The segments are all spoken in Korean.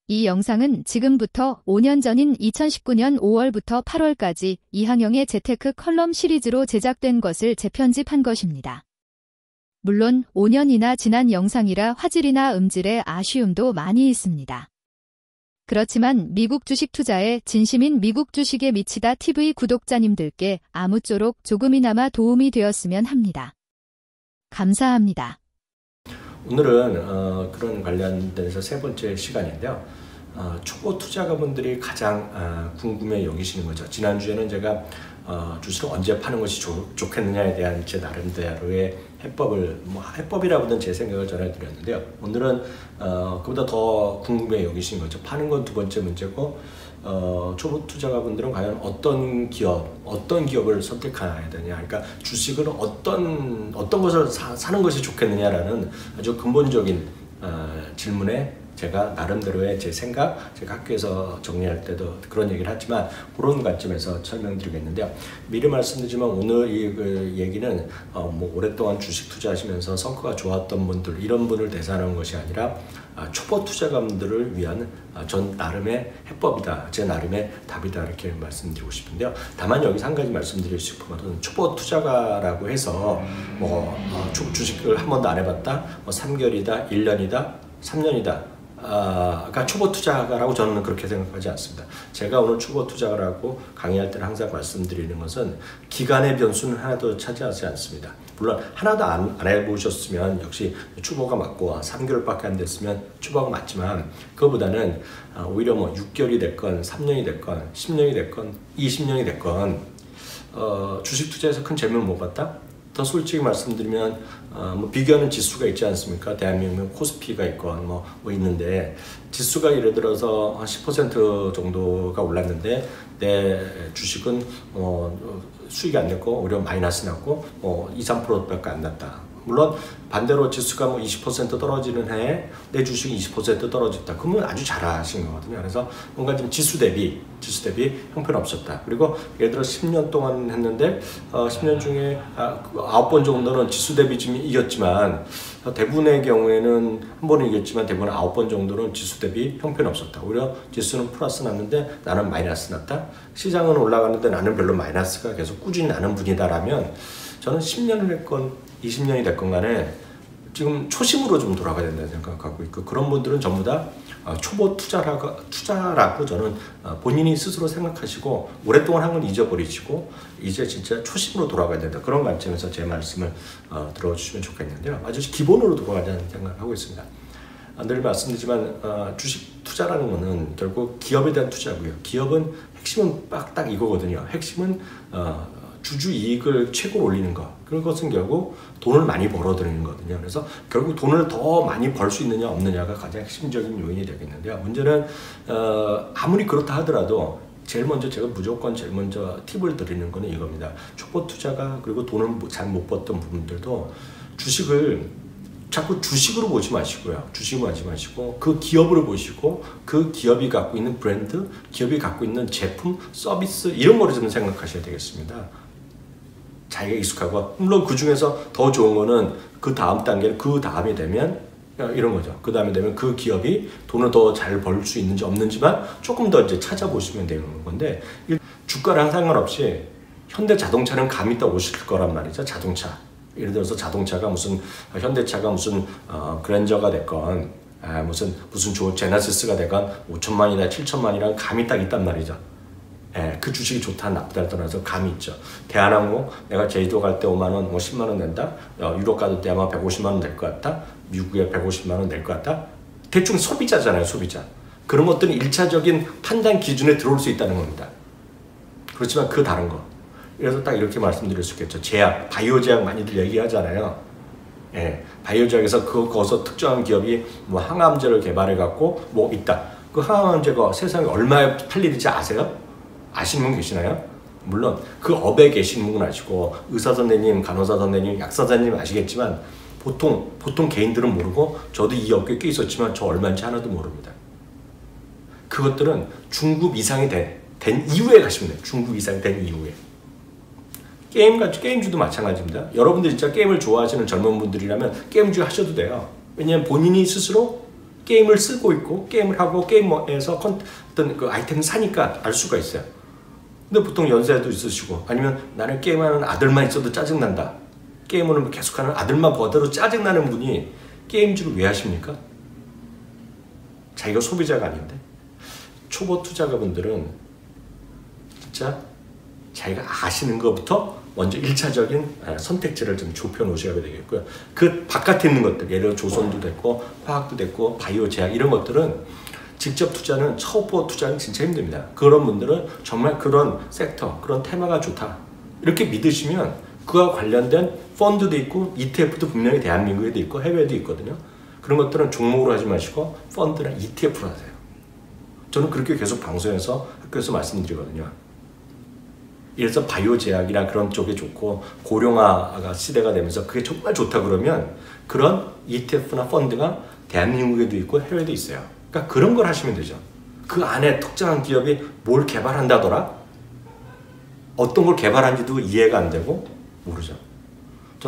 이 영상은 지금부터 5년 전인 2019년 5월부터 8월까지 이항영의 재테크 컬럼 시리즈로 제작된 것을 재편집한 것입니다. 물론 5년이나 지난 영상이라 화질이나 음질에 아쉬움도 많이 있습니다. 그렇지만 미국 주식 투자에 진심인 미국 주식에 미치다 TV 구독자님들께 아무쪼록 조금이나마 도움이 되었으면 합니다. 감사합니다. 오늘은 그런 관련돼서 세 번째 시간인데요. 초보 투자가분들이 가장 궁금해 여기시는 거죠. 지난주에는 제가 주식을 언제 파는 것이 좋겠느냐에 대한 제 나름대로의 해법을, 해법이라고는 제 생각을 전해드렸는데요. 오늘은 그보다 더 궁금해 여기시는 거죠. 파는 건 두 번째 문제고, 초보 투자가분들은 과연 어떤 기업을 선택해야 되냐, 그러니까 주식을 어떤 것을 사는 것이 좋겠느냐라는 아주 근본적인 질문에 제가 나름대로의 제 생각, 제가 학교에서 정리할 때도 그런 얘기를 하지만 그런 관점에서 설명드리겠는데요. 미리 말씀드리지만 오늘 이 얘기는 오랫동안 주식 투자하시면서 성과가 좋았던 분들, 이런 분을 대상하는 것이 아니라 초보 투자가분들을 위한 전 나름의 해법이다, 제 나름의 답이다, 이렇게 말씀드리고 싶은데요. 다만 여기서 한 가지 말씀드릴 수 있는 것은, 초보 투자가라고 해서 주식을 한 번도 안 해봤다, 3개월이다, 1년이다, 3년이다, 그러니까 초보 투자가라고 저는 그렇게 생각하지 않습니다. 제가 오늘 초보 투자가라고 강의할 때는 항상 말씀드리는 것은 기간의 변수는 하나도 차지하지 않습니다. 물론 하나도 안 해보셨으면 역시 초보가 맞고 3개월밖에 안 됐으면 초보가 맞지만, 그거보다는 오히려 6개월이 됐건 3년이 됐건 10년이 됐건 20년이 됐건 주식 투자에서 큰 재미를 못 봤다? 더 솔직히 말씀드리면 비교하는 지수가 있지 않습니까? 대한민국 코스피가 있건 있는데, 지수가 예를 들어서 한 10% 정도가 올랐는데 내 주식은 수익이 안 됐고 오히려 마이너스 났고 2~3%밖에 안 났다. 물론 반대로 지수가 20% 떨어지는 해에 내 주식이 20% 떨어졌다. 그러면 아주 잘하신 거거든요. 그래서 뭔가 좀 지수 대비 형편없었다. 그리고 예를 들어 10년 동안 했는데 10년 중에 9번 정도는 지수 대비 좀 이겼지만, 대부분의 경우에는 한 번은 이겼지만 대부분 9번 정도는 지수 대비 형편없었다. 오히려 지수는 플러스 났는데 나는 마이너스 났다. 시장은 올라가는데 나는 별로 마이너스가 계속 꾸준히 나는 분이다라면, 저는 10년을 했건 20년이 됐건 간에 지금 초심으로 좀 돌아가야 된다는 생각하고 있고, 그런 분들은 전부 다 초보 투자라고 저는 본인이 스스로 생각하시고 오랫동안 한 건 잊어버리시고 이제 진짜 초심으로 돌아가야 된다, 그런 관점에서 제 말씀을 들어주시면 좋겠는데요. 아주 기본으로 돌아가자는 생각을 하고 있습니다. 늘 말씀드리지만 주식 투자라는 것은 결국 기업에 대한 투자고요. 기업은 핵심은 딱 이거거든요. 핵심은 주주 이익을 최고로 올리는 것, 그런 것은 결국 돈을 많이 벌어들이는 거거든요. 그래서 결국 돈을 더 많이 벌 수 있느냐 없느냐가 가장 핵심적인 요인이 되겠는데요. 문제는 아무리 그렇다 하더라도 제일 먼저 팁을 드리는 거는 이겁니다. 초보 투자가, 그리고 돈을 잘 못 벌던 부분들도 주식을 자꾸 주식으로 보지 마시고요. 주식으로 보지 마시고 그 기업으로 보시고, 그 기업이 갖고 있는 브랜드, 기업이 갖고 있는 제품, 서비스, 이런 거를 좀 생각하셔야 되겠습니다. 자기가 익숙하고, 물론 그 중에서 더 좋은 거는 그 다음 단계는 그 다음이 되면 이런 거죠. 그 다음에 되면 그 기업이 돈을 더 잘 벌 수 있는지 없는지만 조금 더 이제 찾아보시면 되는 건데, 주가랑 상관없이 현대자동차는 감이 딱 오실 거란 말이죠. 자동차. 예를 들어서 자동차가 현대차가 그랜저가 됐건 무슨 제네시스가 됐건 5천만이나 7천만이라는 감이 딱 있단 말이죠. 그 주식이 좋다 나쁘다를 떠나서 감이 있죠. 대한항공, 내가 제주도 갈 때 5만원, 10만원 낸다. 유럽 가도 때 아마 150만원 낼 것 같다. 미국에 150만원 낼 것 같다. 대충 소비자잖아요, 소비자. 그런 것들은 1차적인 판단 기준에 들어올 수 있다는 겁니다. 그렇지만 그 다른 거. 그래서 딱 이렇게 말씀드릴 수 있겠죠. 제약, 바이오 제약 많이들 얘기하잖아요. 바이오 제약에서 거기서 특정한 기업이 항암제를 개발해갖고 있다. 그 항암제가 세상에 얼마에 팔리는지 아세요? 아시는 분 계시나요? 물론 그 업에 계신 분은 아시고, 의사 선생님, 간호사 선생님, 약사 선생님 아시겠지만 보통 개인들은 모르고, 저도 이 업계에 꽤 있었지만 저 얼마인지 하나도 모릅니다. 그것들은 중급 이상이 된 이후에 가시면 돼요. 중급 이상이 된 이후에. 게임주도 마찬가지입니다. 여러분들 진짜 게임을 좋아하시는 젊은 분들이라면 게임주 하셔도 돼요. 왜냐하면 본인이 스스로 게임을 쓰고 있고 게임을 하고 게임에서 어떤 그 아이템을 사니까 알 수가 있어요. 근데 보통 연세도 있으시고 아니면 나는 게임하는 아들만 있어도 짜증난다. 게임을 계속하는 아들만 보더라도 짜증나는 분이 게임주를 왜 하십니까? 자기가 소비자가 아닌데. 초보 투자가분들은 진짜 자기가 아시는 것부터 먼저 1차적인 선택지를 좀 좁혀 놓으셔야 되겠고요. 그 바깥에 있는 것들, 예를 들어 조선도 됐고 화학도 됐고 바이오 제약 이런 것들은 직접 투자는 초보 투자는 진짜 힘듭니다. 그런 분들은 정말 그런 섹터, 그런 테마가 좋다. 이렇게 믿으시면 그와 관련된 펀드도 있고 ETF도 분명히 대한민국에도 있고 해외에도 있거든요. 그런 것들은 종목으로 하지 마시고 펀드나 ETF로 하세요. 저는 그렇게 계속 방송에서 학교에서 말씀드리거든요. 이래서 바이오 제약이나 그런 쪽이 좋고 고령화가 시대가 되면서 그게 정말 좋다 그러면 그런 ETF나 펀드가 대한민국에도 있고 해외에도 있어요. 그러니까 그런 걸 하시면 되죠. 그 안에 특정한 기업이 뭘 개발한다더라? 어떤 걸 개발한지도 이해가 안 되고 모르죠. 전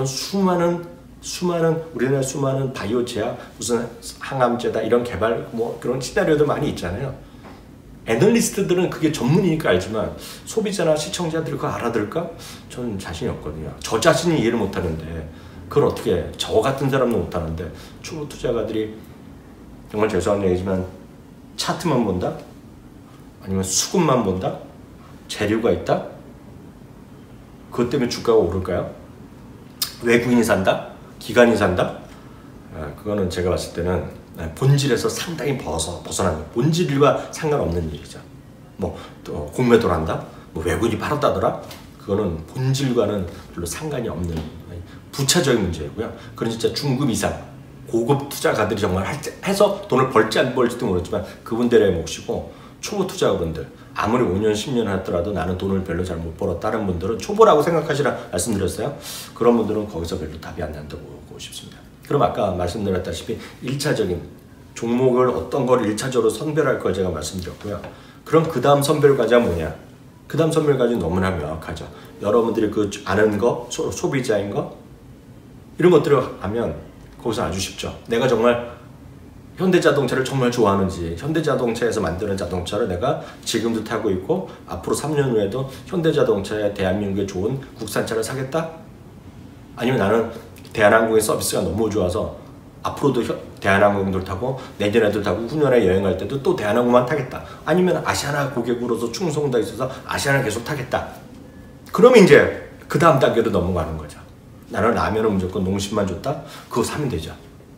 우리나라 수많은 바이오 제약, 무슨 항암제다 이런 개발 뭐 그런 시나리오들 많이 있잖아요. 애널리스트들은 그게 전문이니까 알지만 소비자나 시청자들이 그거 알아들을까? 저는 자신이 없거든요. 저 자신이 이해를 못하는데 그걸 어떻게 저 같은 사람도 못하는데 초보 투자가들이 정말 죄송한 얘기지만 차트만 본다? 아니면 수급만 본다? 재료가 있다? 그것 때문에 주가가 오를까요? 외국인이 산다? 기관이 산다? 그거는 제가 봤을 때는 본질에서 상당히 벗어나는 본질과 상관없는 일이죠. 뭐 또 공매도를 한다? 뭐 외국인이 팔았다더라? 그거는 본질과는 별로 상관이 없는 부차적인 문제이고요. 그건 진짜 중급 이상 고급 투자가들이 정말 해서 돈을 벌지 안 벌지도 모르지만 그분들의 몫이고 초보 투자가분들 아무리 5년 10년 하더라도 나는 돈을 별로 잘 못 벌었다는 분들은 초보라고 생각하시라 말씀드렸어요. 그런 분들은 거기서 별로 답이 안 난다고 보고 싶습니다. 그럼 아까 말씀드렸다시피 1차적인 종목을 어떤 걸 1차적으로 선별할 걸 제가 말씀드렸고요. 그럼 그 다음 선별 과제가 뭐냐? 그 다음 선별 과제는 너무나 명확하죠. 여러분들이 그 아는 거, 소비자인 거 이런 것들을 하면 거기서 아주 쉽죠. 내가 정말 현대자동차를 정말 좋아하는지 현대자동차에서 만드는 자동차를 내가 지금도 타고 있고 앞으로 3년 후에도 현대자동차에 대한민국에 좋은 국산차를 사겠다? 아니면 나는 대한항공의 서비스가 너무 좋아서 앞으로도 대한항공을 타고 내년에도 타고 후년에 여행 갈 때도 또 대한항공만 타겠다. 아니면 아시아나 고객으로서 충성도 있어서 아시아나 계속 타겠다. 그러면 이제 그 다음 단계로 넘어가는 거죠. 나는 라면은 무조건 농심만 좋다? 그거 사면 되죠.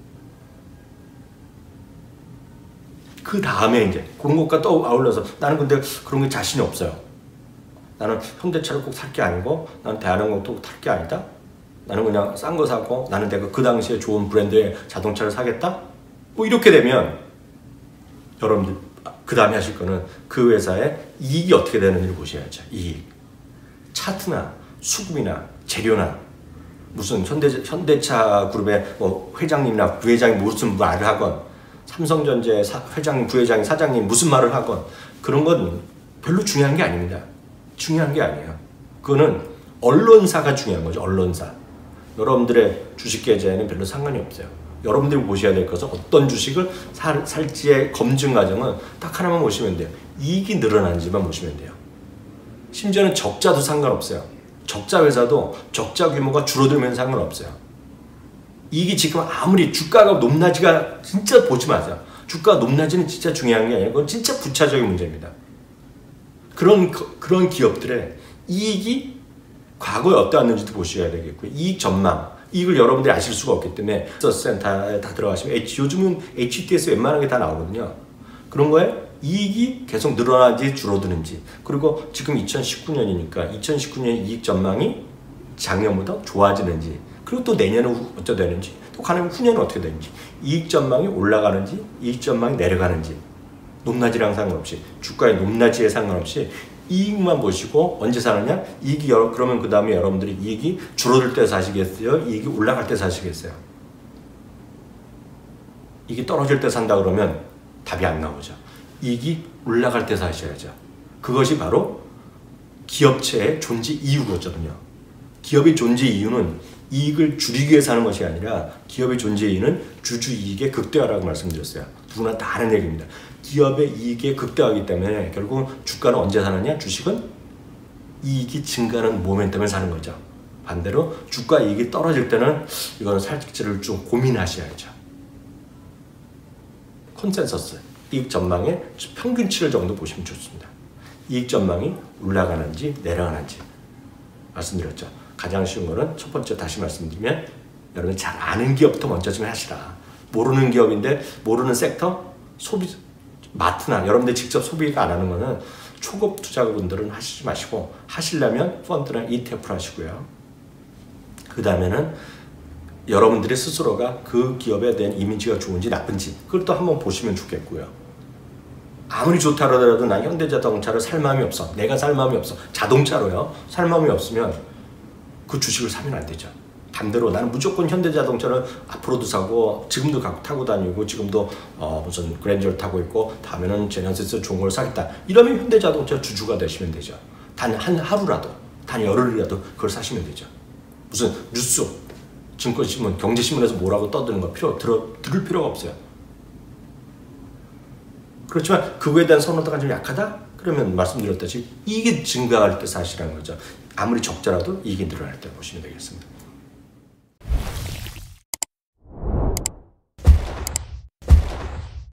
그 다음에 이제 그런 것과 또 아울러서 나는 근데 그런 게 자신이 없어요. 나는 현대차를 꼭 살 게 아니고 나는 대한항공도 꼭 탈 게 아니다. 나는 그냥 싼 거 사고 나는 내가 그 당시에 좋은 브랜드의 자동차를 사겠다. 뭐 이렇게 되면 여러분들 그 다음에 하실 거는 그 회사의 이익이 어떻게 되는지를 보셔야죠. 이익. 차트나 수급이나 재료나 무슨 현대차 그룹의 뭐 회장님이나 부회장이 무슨 말을 하건 삼성전자 회장, 부회장이 사장님 무슨 말을 하건 그런 건 별로 중요한 게 아닙니다. 중요한 게 아니에요. 그거는 언론사가 중요한 거죠. 언론사. 여러분들의 주식 계좌에는 별로 상관이 없어요. 여러분들이 보셔야 될 것은 어떤 주식을 살지의 검증 과정은 딱 하나만 보시면 돼요. 이익이 늘어나는지만 보시면 돼요. 심지어는 적자도 상관없어요. 적자 회사도 적자 규모가 줄어들면 상관없어요. 이게 지금 아무리 주가가 높낮이가 진짜 보지 마세요. 주가가 높낮이는 진짜 중요한 게 아니고 그건 진짜 부차적인 문제입니다. 그런 기업들의 이익이 과거에 어떠했는지도 보셔야 되겠고요. 이익 전망, 이익을 여러분들이 아실 수가 없기 때문에 센터에 다 들어가시면 요즘은 HTS 웬만한 게 다 나오거든요. 그런 거에 이익이 계속 늘어나는지 줄어드는지 그리고 지금 2019년이니까 2019년 이익 전망이 작년보다 좋아지는지 그리고 또 내년은 어떻게 되는지 또 가는 후년은 어떻게 되는지 이익 전망이 올라가는지 이익 전망이 내려가는지 높낮이랑 상관없이 주가의 높낮이에 상관없이 이익만 보시고 언제 사느냐 이익이 그러면 그 다음에 여러분들이 이익이 줄어들 때 사시겠어요? 이익이 올라갈 때 사시겠어요? 이익이 떨어질 때 산다 그러면 답이 안 나오죠. 이익이 올라갈 때 사셔야죠. 그것이 바로 기업체의 존재 이유거든요. 기업의 존재 이유는 이익을 줄이기 위해서 하는 것이 아니라 기업의 존재의 이유는 주주 이익의 극대화라고 말씀드렸어요. 누구나 다 아는 얘기입니다. 기업의 이익의 극대화이기 때문에 결국 주가는 언제 사느냐? 주식은 이익이 증가하는 모멘텀을 사는 거죠. 반대로 주가 이익이 떨어질 때는 이거는 살지를 좀 고민하셔야죠. 컨센서스, 이익 전망의 평균치를 정도 보시면 좋습니다. 이익 전망이 올라가는지 내려가는지 말씀드렸죠. 가장 쉬운 거는 첫 번째 다시 말씀드리면 여러분 잘 아는 기업부터 먼저 좀 하시라. 모르는 기업인데 모르는 섹터, 소비, 마트나 여러분들 직접 소비가 안 하는 거는 초급 투자자분들은 하시지 마시고 하시려면 펀드나 ETF를 하시고요. 그 다음에는 여러분들이 스스로가 그 기업에 대한 이미지가 좋은지 나쁜지 그걸 또 한번 보시면 좋겠고요. 아무리 좋다 하더라도 난 현대자동차를 살 마음이 없어. 내가 살 마음이 없어. 자동차로요. 살 마음이 없으면 그 주식을 사면 안 되죠. 반대로 나는 무조건 현대자동차를 앞으로도 사고 지금도 갖고 타고 다니고 지금도 무슨 그랜저를 타고 있고 다음에는 제네시스 좋은 걸 사겠다. 이러면 현대자동차 주주가 되시면 되죠. 단 한 하루라도 단 열흘이라도 그걸 사시면 되죠. 무슨 뉴스, 증권신문, 경제신문에서 뭐라고 떠드는 거 들을 필요가 없어요. 그렇지만 그거에 대한 선호도가 좀 약하다? 그러면 말씀드렸듯이 이익이 증가할 때 사시라는 거죠. 아무리 적자라도 이익이 늘어날 때 보시면 되겠습니다.